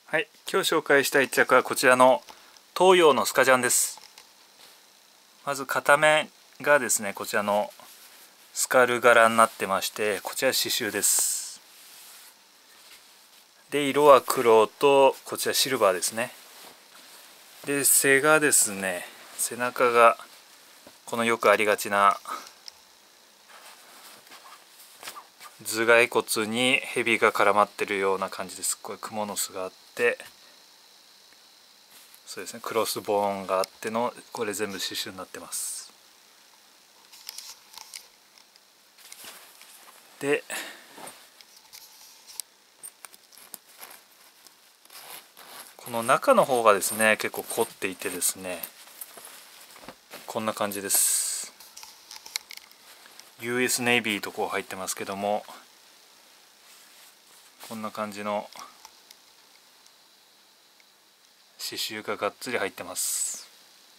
はい、今日紹介した一着はこちらの東洋のスカジャンです。まず片面がですね、こちらのスカル柄になってまして、こちら刺繍です。で、色は黒とこちらシルバーですね。で、背がですね、背中がこのよくありがちな頭蓋骨にヘビが絡まってるような感じです。これクモの巣があって、そうですね、クロスボーンがあってのこれ全部刺繍になってます。で、この中の方がですね結構凝っていてですね、こんな感じです。 US ネイビーとこう入ってますけども、こんな感じの刺繍ががっつり入ってます。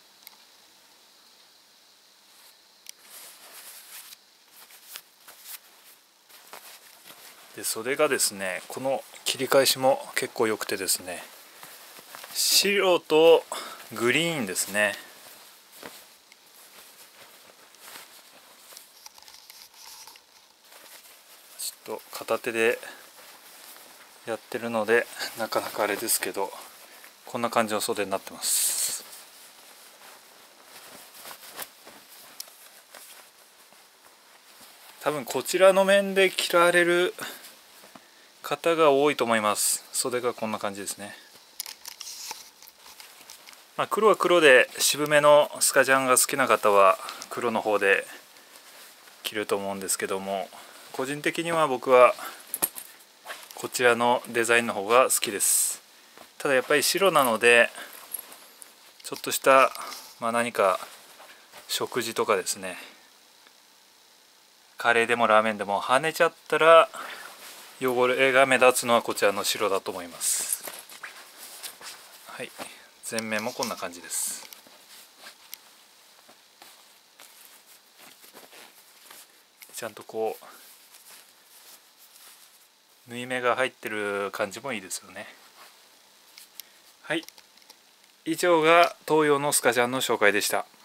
で、袖がですね、この切り返しも結構良くてですね、白とグリーンですね。ちょっと片手でやってるのでなかなかあれですけど、こんな感じの袖になってます。多分こちらの面で着られる方が多いと思います。袖がこんな感じですね。黒は黒で渋めのスカジャンが好きな方は黒の方で着ると思うんですけども、個人的には僕はこちらのデザインの方が好きです。ただやっぱり白なので、ちょっとした、何か食事とかですね、カレーでもラーメンでも跳ねちゃったら汚れが目立つのはこちらの白だと思います。はい、前面もこんな感じです。ちゃんとこう縫い目が入ってる感じもいいですよね。はい、以上が東洋のスカジャンの紹介でした。